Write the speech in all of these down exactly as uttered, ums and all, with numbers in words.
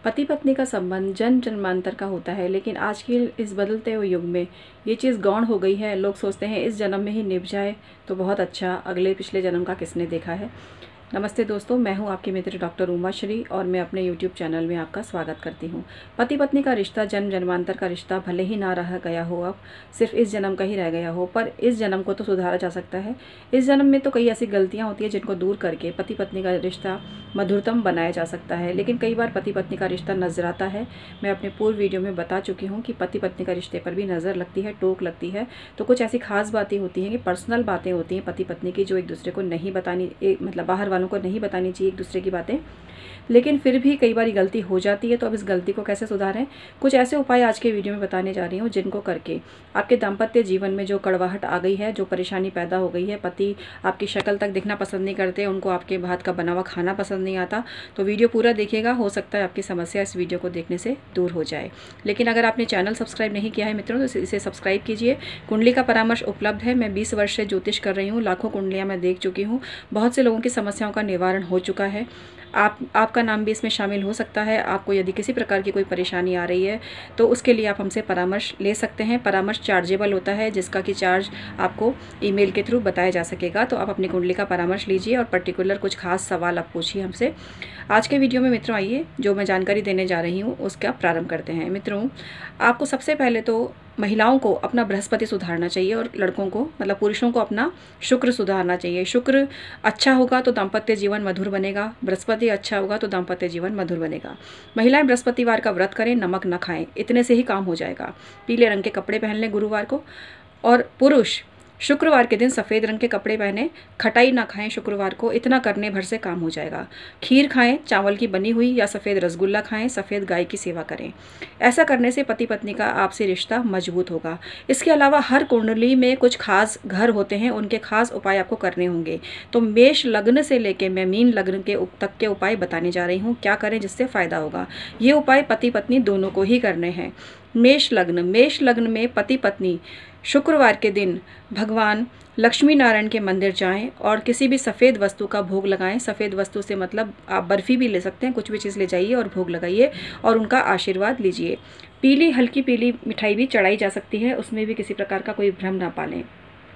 पति पत्नी का संबंध जन्म जन्मांतर का होता है, लेकिन आज के इस बदलते हुए युग में ये चीज़ गौण हो गई है। लोग सोचते हैं इस जन्म में ही निभ जाए तो बहुत अच्छा, अगले पिछले जन्म का किसने देखा है। नमस्ते दोस्तों, मैं हूं आपकी मित्र डॉक्टर उमा श्री और मैं अपने यूट्यूब चैनल में आपका स्वागत करती हूं। पति पत्नी का रिश्ता जन्म जन्मांतर का रिश्ता भले ही ना रह गया हो, अब सिर्फ इस जन्म का ही रह गया हो, पर इस जन्म को तो सुधारा जा सकता है। इस जन्म में तो कई ऐसी गलतियां होती है जिनको दूर करके पति पत्नी का रिश्ता मधुरतम बनाया जा सकता है। लेकिन कई बार पति पत्नी का रिश्ता नजराता है। मैं अपने पूर्व वीडियो में बता चुकी हूँ कि पति पत्नी का रिश्ते पर भी नज़र लगती है, टोक लगती है। तो कुछ ऐसी खास बातें होती हैं कि पर्सनल बातें होती हैं पति पत्नी की, जो एक दूसरे को नहीं बतानी, मतलब बाहर वालों को नहीं बतानी चाहिए एक दूसरे की बातें, लेकिन फिर भी कई बार गलती हो जाती है। तो अब इस गलती को कैसे सुधारें, कुछ ऐसे उपाय आज के वीडियो में बताने जा रही हूँ जिनको करके आपके दाम्पत्य जीवन में जो कड़वाहट आ गई है, जो परेशानी पैदा हो गई है, पति आपकी शक्ल तक दिखना पसंद नहीं करते, उनको आपके हाथ का बना हुआ खाना पसंद नहीं आता, तो वीडियो पूरा देखिएगा। हो सकता है आपकी समस्या इस वीडियो को देखने से दूर हो जाए। लेकिन अगर आपने चैनल सब्सक्राइब नहीं किया है मित्रों, तो इसे सब्सक्राइब कीजिए। कुंडली का परामर्श उपलब्ध है। मैं बीस वर्ष से ज्योतिष कर रही हूँ, लाखों कुंडलियाँ मैं देख चुकी हूँ, बहुत से लोगों की समस्याओं का निवारण हो चुका है। आप आपका नाम भी इसमें शामिल हो सकता है। आपको यदि किसी प्रकार की कोई परेशानी आ रही है तो उसके लिए आप हमसे परामर्श ले सकते हैं। परामर्श चार्जेबल होता है, जिसका कि चार्ज आपको ईमेल के थ्रू बताया जा सकेगा। तो आप अपनी कुंडली का परामर्श लीजिए और पर्टिकुलर कुछ खास सवाल आप पूछिए हमसे। आज के वीडियो में मित्रों आइए जो मैं जानकारी देने जा रही हूँ उसका प्रारंभ करते हैं। मित्रों, आपको सबसे पहले तो महिलाओं को अपना बृहस्पति सुधारना चाहिए और लड़कों को, मतलब पुरुषों को अपना शुक्र सुधारना चाहिए। शुक्र अच्छा होगा तो दाम्पत्य जीवन मधुर बनेगा, बृहस्पति अच्छा होगा तो दाम्पत्य जीवन मधुर बनेगा। महिलाएं बृहस्पतिवार का व्रत करें, नमक न खाएं, इतने से ही काम हो जाएगा। पीले रंग के कपड़े पहन लें गुरुवार को। और पुरुष शुक्रवार के दिन सफ़ेद रंग के कपड़े पहने, खटाई ना खाएं शुक्रवार को, इतना करने भर से काम हो जाएगा। खीर खाएं, चावल की बनी हुई या सफ़ेद रसगुल्ला खाएं, सफ़ेद गाय की सेवा करें। ऐसा करने से पति पत्नी का आपसी रिश्ता मजबूत होगा। इसके अलावा हर कुंडली में कुछ खास घर होते हैं, उनके खास उपाय आपको करने होंगे। तो मेष लग्न से लेकर मैं मीन लग्न के तक के उपाय बताने जा रही हूँ, क्या करें जिससे फ़ायदा होगा। ये उपाय पति पत्नी दोनों को ही करने हैं। मेष लग्न मेष लग्न में पति पत्नी शुक्रवार के दिन भगवान लक्ष्मी नारायण के मंदिर जाएं और किसी भी सफ़ेद वस्तु का भोग लगाएं। सफ़ेद वस्तु से मतलब आप बर्फ़ी भी ले सकते हैं, कुछ भी चीज़ ले जाइए और भोग लगाइए और उनका आशीर्वाद लीजिए। पीली हल्की पीली मिठाई भी चढ़ाई जा सकती है, उसमें भी किसी प्रकार का कोई भ्रम ना पालें।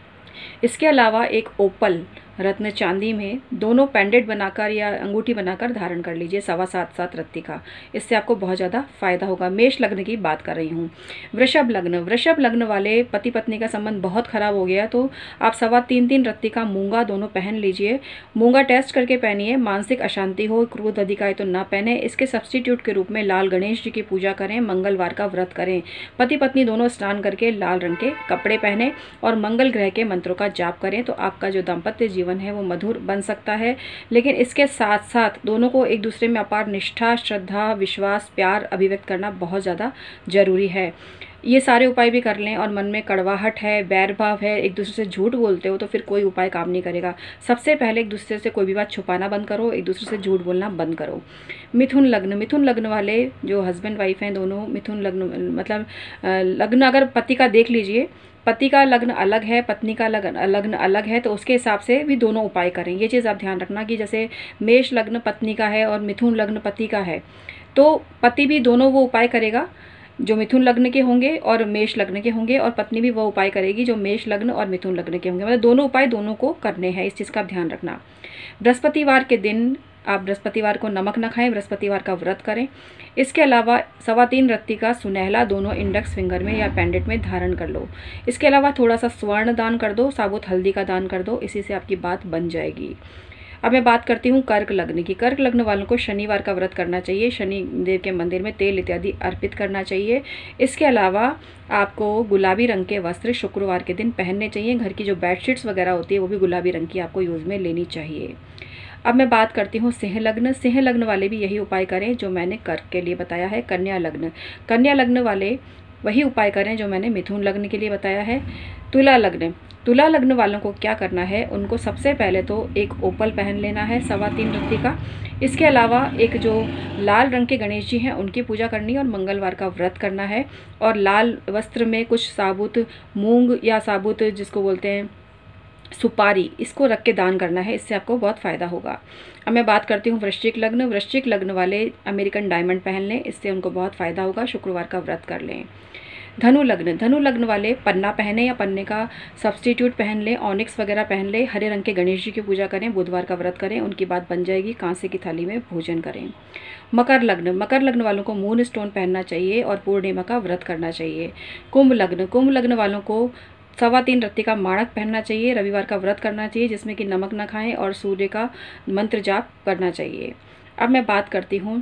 इसके अलावा एक ओपल रत्न चांदी में दोनों पेंडेंट बनाकर या अंगूठी बनाकर धारण कर लीजिए, सवा सात सात रत्ती का। इससे आपको बहुत ज़्यादा फायदा होगा। मेष लग्न की बात कर रही हूँ। वृषभ लग्न वृषभ लग्न वाले पति पत्नी का संबंध बहुत खराब हो गया, तो आप सवा तीन तीन रत्ती का मूंगा दोनों पहन लीजिए। मूंगा टेस्ट करके पहनिए। मानसिक अशांति हो, क्रोध अधिक आए तो ना पहने। इसके सब्सटीट्यूट के रूप में लाल गणेश जी की पूजा करें, मंगलवार का व्रत करें। पति पत्नी दोनों स्नान करके लाल रंग के कपड़े पहने और मंगल ग्रह के मंत्रों का जाप करें, तो आपका जो दाम्पत्य जीवन है वो मधुर बन सकता है। लेकिन इसके साथ साथ दोनों को एक दूसरे में अपार निष्ठा, श्रद्धा, विश्वास, प्यार अभिव्यक्त करना बहुत ज़्यादा जरूरी है। ये सारे उपाय भी कर लें और मन में कड़वाहट है, बैर भाव है, एक दूसरे से झूठ बोलते हो, तो फिर कोई उपाय काम नहीं करेगा। सबसे पहले एक दूसरे से कोई भी बात छुपाना बंद करो, एक दूसरे से झूठ बोलना बंद करो। मिथुन लग्न मिथुन लग्न वाले जो हस्बैंड वाइफ हैं दोनों, मिथुन लग्न मतलब लग्न अगर पति का देख लीजिए, पति का लग्न अलग है, पत्नी का लग्न लग्न अलग है, तो उसके हिसाब से भी दोनों उपाय करें। ये चीज़ आप ध्यान रखना कि जैसे मेष लग्न पत्नी का है और मिथुन लग्न पति का है, तो पति भी दोनों वो उपाय करेगा जो मिथुन लग्न के होंगे और मेष लग्न के होंगे, और पत्नी भी वो उपाय करेगी जो मेष लग्न और मिथुन लग्न के होंगे। मतलब दोनों उपाय दोनों को करने हैं, इस चीज़ का ध्यान रखना। बृहस्पतिवार के दिन आप बृहस्पतिवार को नमक न खाएं, बृहस्पतिवार का व्रत करें। इसके अलावा सवा तीन रत्ती का सुनहला दोनों इंडेक्स फिंगर में या पेंडेंट में धारण कर लो। इसके अलावा थोड़ा सा स्वर्ण दान कर दो, साबुत हल्दी का दान कर दो, इसी से आपकी बात बन जाएगी। अब मैं बात करती हूँ कर्क लग्न की। कर्क लग्न वालों को शनिवार का व्रत करना चाहिए, शनि देव के मंदिर में तेल इत्यादि अर्पित करना चाहिए। इसके अलावा आपको गुलाबी रंग के वस्त्र शुक्रवार के दिन पहनने चाहिए। घर की जो बेडशीट्स वगैरह होती है वो भी गुलाबी रंग की आपको यूज़ में लेनी चाहिए। अब मैं बात करती हूँ सिंह लग्न। सिंह लग्न वाले भी यही उपाय करें जो मैंने कर्क के लिए बताया है। कन्या लग्न कन्या लग्न वाले वही उपाय करें जो मैंने मिथुन लग्न के लिए बताया है। तुला लग्न तुला लग्न वालों को क्या करना है, उनको सबसे पहले तो एक ओपल पहन लेना है सवा तीन रत्ती का। इसके अलावा एक जो लाल रंग के गणेश जी हैं उनकी पूजा करनी है और मंगलवार का व्रत करना है। और लाल वस्त्र में कुछ साबुत मूंग या साबुत जिसको बोलते हैं सुपारी, इसको रख के दान करना है, इससे आपको बहुत फ़ायदा होगा। अब मैं बात करती हूँ वृश्चिक लग्न। वृश्चिक लग्न वाले अमेरिकन डायमंड पहन लें, इससे उनको बहुत फ़ायदा होगा। शुक्रवार का व्रत कर लें। धनु लग्न, धनु लग्न वाले पन्ना पहने या पन्ने का सब्स्टिट्यूट पहन लें, ऑनिक्स वगैरह पहन लें, हरे रंग के गणेश जी की पूजा करें, बुधवार का व्रत करें, उनकी बात बन जाएगी। कांसे की थाली में भोजन करें। मकर लग्न, मकर लग्न वालों को मून स्टोन पहनना चाहिए और पूर्णिमा का व्रत करना चाहिए। कुंभ लग्न, कुंभ लग्न वालों को सवा तीन रत्ती का माणक पहनना चाहिए, रविवार का व्रत करना चाहिए जिसमें कि नमक न खाएं और सूर्य का मंत्र जाप करना चाहिए। अब मैं बात करती हूँ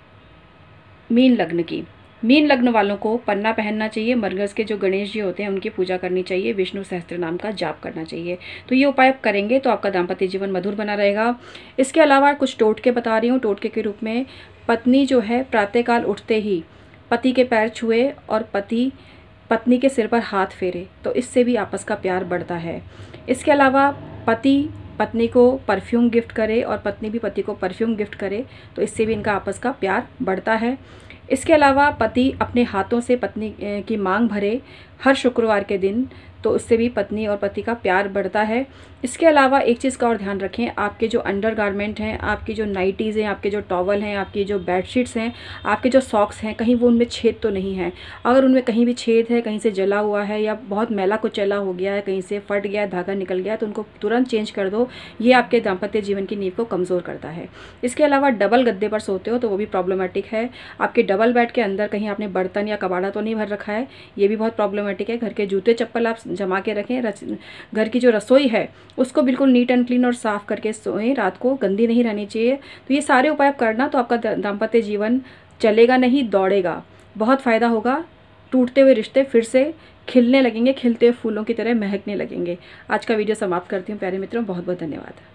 मीन लग्न की। मीन लग्न वालों को पन्ना पहनना चाहिए, मरगज के जो गणेश जी होते हैं उनकी पूजा करनी चाहिए, विष्णु सहस्त्र नाम का जाप करना चाहिए। तो ये उपाय करेंगे तो आपका दाम्पत्य जीवन मधुर बना रहेगा। इसके अलावा कुछ टोटके बता रही हूँ। टोटके के रूप में पत्नी जो है प्रातःकाल उठते ही पति के पैर छुए और पति पत्नी के सिर पर हाथ फेरे, तो इससे भी आपस का प्यार बढ़ता है। इसके अलावा पति पत्नी को परफ्यूम गिफ्ट करे और पत्नी भी पति को परफ्यूम गिफ्ट करे, तो इससे भी इनका आपस का प्यार बढ़ता है। इसके अलावा पति अपने हाथों से पत्नी की मांग भरे हर शुक्रवार के दिन, तो उससे भी पत्नी और पति का प्यार बढ़ता है। इसके अलावा एक चीज़ का और ध्यान रखें, आपके जो अंडरगारमेंट हैं, आपकी जो नाइटीज़ हैं, आपके जो टॉवल हैं, आपकी जो बेडशीट्स हैं, आपके जो सॉक्स हैं, कहीं वो उनमें छेद तो नहीं है। अगर उनमें कहीं भी छेद है, कहीं से जला हुआ है या बहुत मैला कुचैला हो गया है, कहीं से फट गया, धागा निकल गया, तो उनको तुरंत चेंज कर दो। ये आपके दाम्पत्य जीवन की नींव को कमज़ोर करता है। इसके अलावा डबल गद्दे पर सोते हो तो वो भी प्रॉब्लमेटिक है। आपके डबल बेड के अंदर कहीं आपने बर्तन या कबाड़ा तो नहीं भर रखा है, ये भी बहुत प्रॉब्लमेटिक है। घर के जूते चप्पल आप जमा के रखें। घर की जो रसोई है उसको बिल्कुल नीट एंड क्लीन और साफ़ करके सोएं, रात को गंदी नहीं रहनी चाहिए। तो ये सारे उपाय करना तो आपका दाम्पत्य जीवन चलेगा नहीं, दौड़ेगा, बहुत फ़ायदा होगा। टूटते हुए रिश्ते फिर से खिलने लगेंगे, खिलते हुए फूलों की तरह महकने लगेंगे। आज का वीडियो समाप्त करती हूँ प्यारे मित्रों, बहुत बहुत धन्यवाद।